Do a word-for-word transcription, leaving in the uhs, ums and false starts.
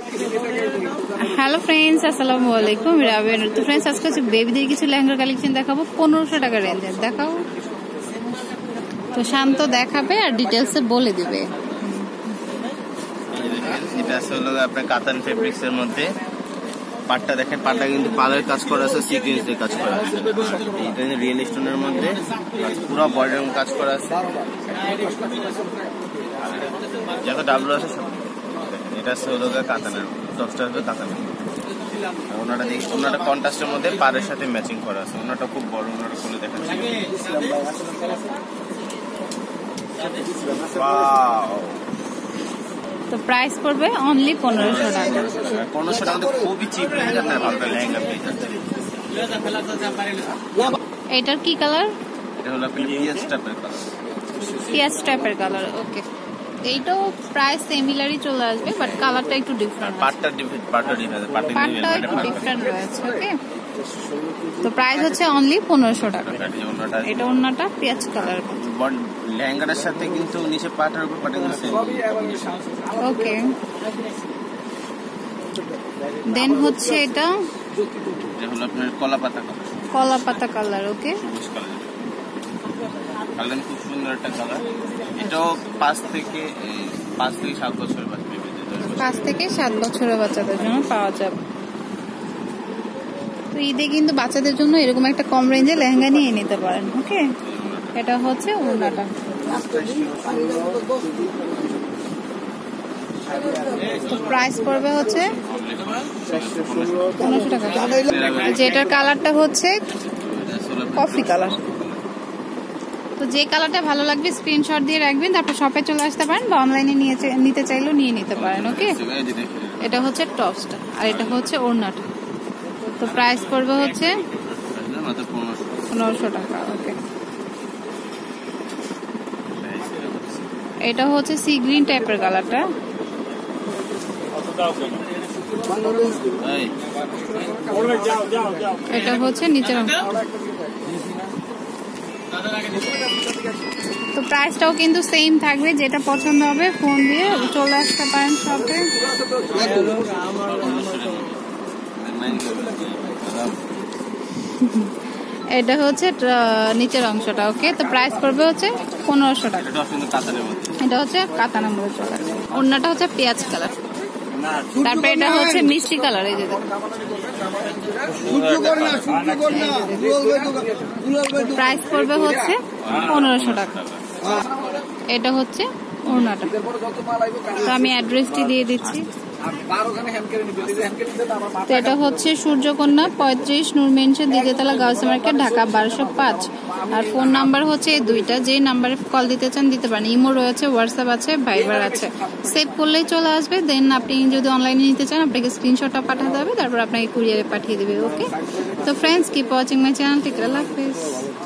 Hello friends, আসসালামু আলাইকুম। রাবেন তো ফ্রেন্ডস, আজকে হচ্ছে বেবিদের কিছু লেহেঙ্গা কালেকশন দেখাবো পনেরোশো টাকা রেঞ্জের। দেখাও তো শান্ত দেখাবে আর ডিটেলসে বলে দিবে। এটা আসলে আপনার কাতান ফেব্রিক্স এর মধ্যে পাটটা দেখেন, পাটটা কিন্তু পালের কাজ করা আছে, সিকোয়েন্স দিয়ে কাজ করা আছে। এটা রিয়েল স্টোনের মধ্যে পুরো বর্ডার কাজ করা আছে, যত ডাবল আছে সব। এটা হলো কাতানের, টপসটা হলো কাতানের। ওনাটা দেখি ওনাটা কন্ট্রাস্টের মধ্যে পাড়ের সাথে ম্যাচিং করা আছে। ওনাটা খুব বড়, ওনাটা খুলে দেখাচ্ছি। ওয়াও, তো প্রাইস পড়বে অনলি পনেরোশো টাকা। পনেরোশো টাকা খুবই চিপ লেহেঙ্গা, আপনার ভালো লেহেঙ্গা পেয়ে যাচ্ছেন। এটার কি কালার? এটা হলো পিয়াজ টাইপের কালার। পিয়াজ টাইপের কালার, ওকে। এইটাও প্রায় সিমিলারই চলে আসবে, বাট কালারটা একটু ডিফারেন্ট। পাটটা ডিফারেন্ট, পাটটা ডিফারেন্ট, পাটটা একটু ডিফারেন্ট রয়েছে, ওকে। তো প্রাইস হচ্ছে অনলি পনেরোশো টাকা। এটা ওন্নাটা পেঁয়াজ কালার, লেহেঙ্গাটার সাথে কিন্তু নিচে পাটের উপর পাটের সেম, ওকে। দেন হচ্ছে এটা এটা হলো আপনার কলা পাতা কালার, কলা পাতা কালার, ওকে। সবুজ কালার, কালার খুব সুন্দর একটা কালার। এটাও পাঁচ থেকে পাঁচ থেকে সাত বছরের বাচ্চা, পাঁচ থেকে সাত বছরের বাচ্চাদের জন্য পাওয়া যাবে। তো ঈদে কিন্তু বাচ্চাদের জন্য এরকম একটা কম রেঞ্জে লেহেঙ্গা নিয়ে নিতে পারেন, ওকে। এটা হচ্ছে ওড়নাটা। তো প্রাইস পড়বে হচ্ছে পনেরোশো টাকা। যেটার কালারটা হচ্ছে কফি কালার। তো যে কালারটা ভালো লাগবে স্ক্রিনশট দিয়ে রাখবেন, তারপর শপে চলে আসতে পারেন বা অনলাইনে নিয়ে নিতে চাইলেও নিয়ে নিতে পারেন, ওকে। এটা হচ্ছে টপসটা আর এটা হচ্ছে ওড়নাটা। তো প্রাইস পড়বে হচ্ছে পনেরোশো টাকা, ওকে। এটা হচ্ছে সি গ্রিন টাইপের কালারটা। এটা হচ্ছে নিচের অংশ। তো প্রাইসটাও কিন্তু সেম থাকবে, যেটা পছন্দ হবে ফোন দিয়ে চলে আসতে পারেন শপে। এটা হচ্ছে নিচের অংশটা, ওকে। তো প্রাইস পড়বে হচ্ছে পনেরোশো টাকা। এটা হচ্ছে কাতানের মধ্যে চলে আসবে। ওড়নাটা হচ্ছে পেঁয়াজ কালার, তারপরে এটা হচ্ছে মিষ্টি কালার। এই যে প্রাইস পড়বে হচ্ছে পনেরোশো টাকা। এটা হচ্ছে ওড়নাটা। তো আমি অ্যাড্রেসটি দিয়ে দিচ্ছি। তো এটা হচ্ছে সূর্যকন্যা পঁয়ত্রিশ নূর মেনশন, দ্বিতীয়তলা, গাউসিয়া মার্কেট, ঢাকা বারোশো পাঁচ। আর ফোন নাম্বার হচ্ছে এই দুইটা, যে নাম্বারে কল দিতে চান দিতে পারেন। ইমো রয়েছে, হোয়াটসঅ্যাপ আছে, ভাইবার আছে। সেভ করলেই চলে আসবে। দেন আপনি যদি অনলাইনে নিতে চান আপনাকে স্ক্রিনশটটা পাঠাতে হবে, তারপর আপনাকে কুরিয়ারে পাঠিয়ে দেবে, ওকে। তো friends, keep watching my channel. Take care, আল্লাহ হাফেজ।